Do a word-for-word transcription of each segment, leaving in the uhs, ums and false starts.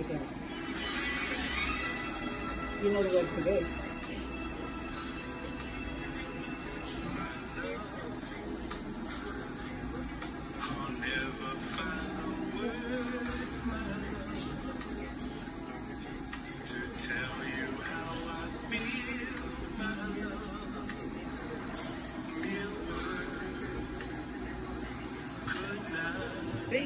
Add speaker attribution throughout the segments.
Speaker 1: together. You know the words to this. Sing.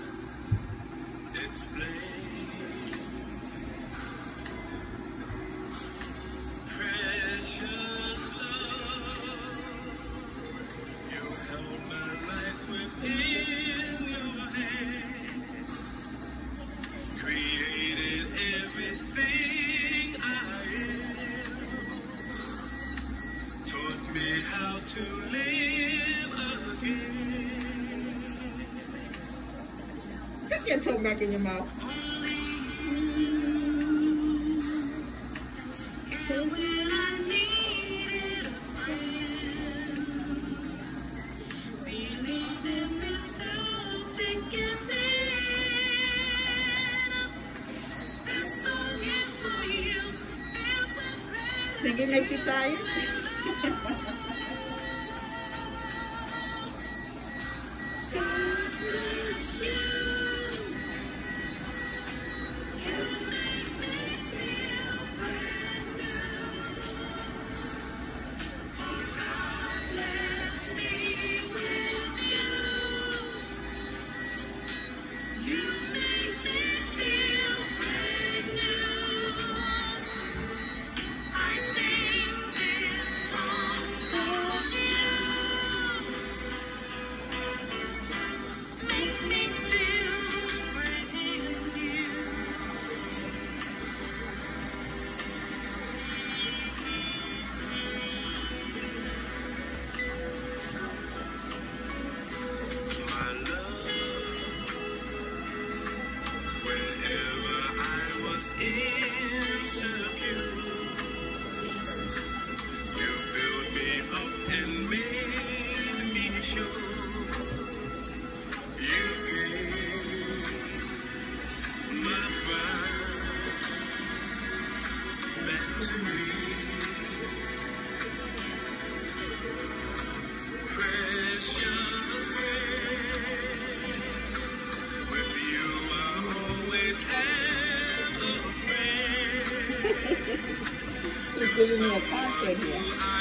Speaker 2: Precious love, you held my life within your hands, created everything I am, taught me how to live again.
Speaker 1: Get your tongue back in your mouth. Singing makes you tired? He's giving me a concert here.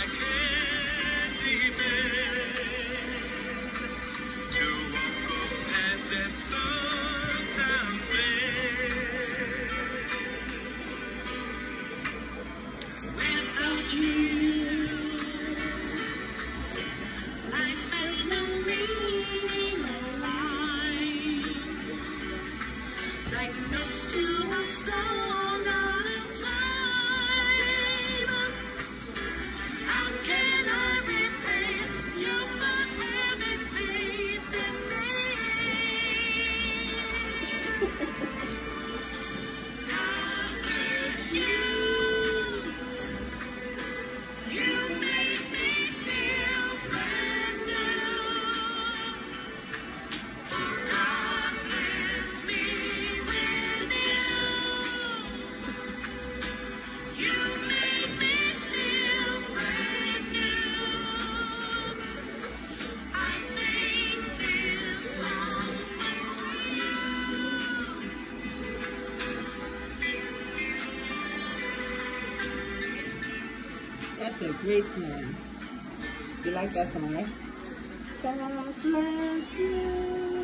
Speaker 1: That's a great song. You like that song, right? God bless you.